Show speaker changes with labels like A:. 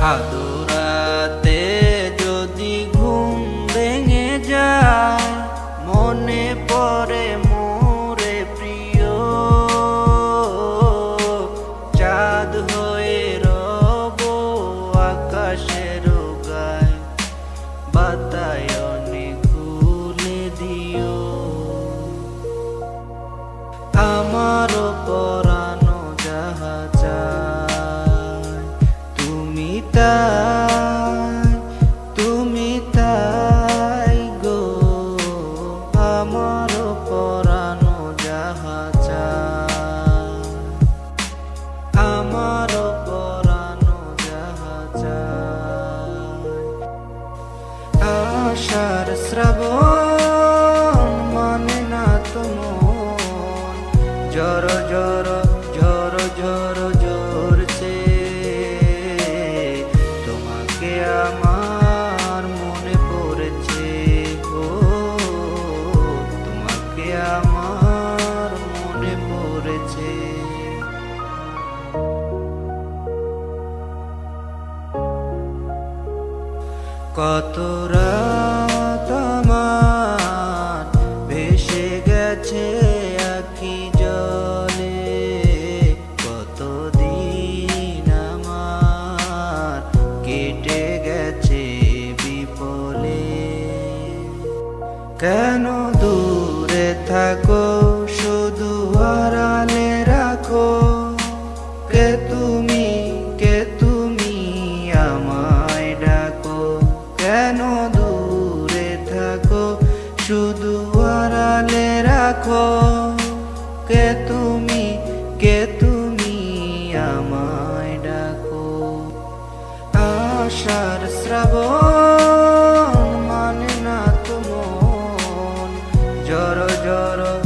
A: আদুরাতে যদি ঘুম ভেঙে যায়, মনে পড়ে মোরে প্রিয়, চাঁদ হয়ে রব আকাশের গায়, বাতায়নে খুলে দিও আমারও পরানো যাহা চায়। তুমি তাই গো, আমারও পরানো যাহা চায়, আমারও পরানো যাহা চায়। আষাঢ় শ্রাবণ মানে না তো মন, জর জর ঝর ঝর ঝরছে, তোমাকে আমার মনে পড়েছে, ও তোমাকে আমার মনে পড়েছে। কত রাত আমার ভেসে গেছে আখি জলে, কত দিন আমার কেটে গেছে বিপলে। কেন দূরে থাকো, শুধু আড়ালে রাখো, কে তুমি আমায় ডাকো। কেন দূরে থাকো, শুধু আড়ালে রাখো, কে তুমি আমায় ডাকো। আষাঢ় শ্রাবণ মানে না তো মন, জর জর